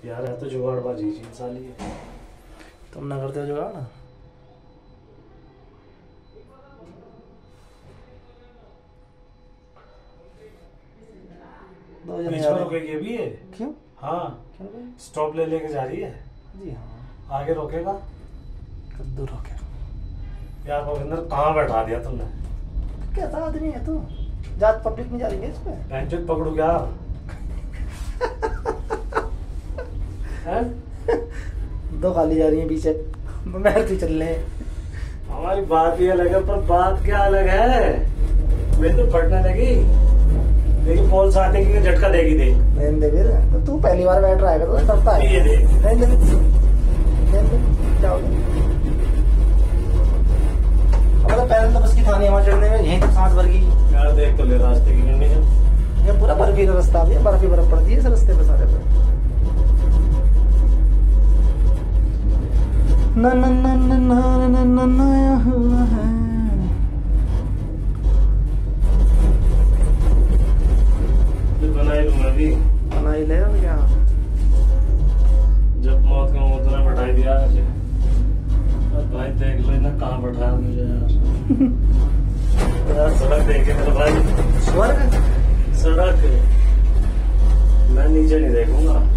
यार है तो जुगाड़बाजी चीज साली है। तुम ना करते हो जुगाड़ ना। दो जने बीच जा में रहे हैं। रुकेगी अभी ये? क्यों? हाँ क्यों भाई? स्टॉप ले लेके जा रही है। जी हाँ। आगे रोकेगा? कद्दू रोके। यार भविंदर कहाँ बैठा दिया तुमने? कैसा आदमी है तू? जात पब्लिक में जा रही है इस पे? बेंचो पकड़ू क्या? हैं? दो खाली जा रही है पीछे, मैं तू चल ले। हमारी बात ही अलग है, पर बात क्या अलग है। मैं तो फटने लगी, लेकिन पोल साथी की झटका देगी देख। रहने दे फिर, तो तू पहली बार बैठ रहा है तो डरता है। ये देख। रहने दे, रहने दे, क्या हो गया? अब पैदल तो बस की थाने वहाँ चढ़ने में यहीं तो सांस भर गई। यार देख तो ले रास्ते की कंडीशन। ये पूरा बर्फीला रास्ता भी है, बर्फ ही बर्फ पड़ती है इस रास्ते पे सारे पे। ना ना ना ना ना ना ना नया हुआ है। बनाई लूंगा भी, बना ही ले क्या? जब मौत का मुंह तूने बैठाई दिया मुझे। अब भाई देख लो ना कहाँ बैठाया मुझे यार। यार सड़क देखे मेरे भाई, स्वर्ग। सड़क मैं नीचे नहीं देखूंगा।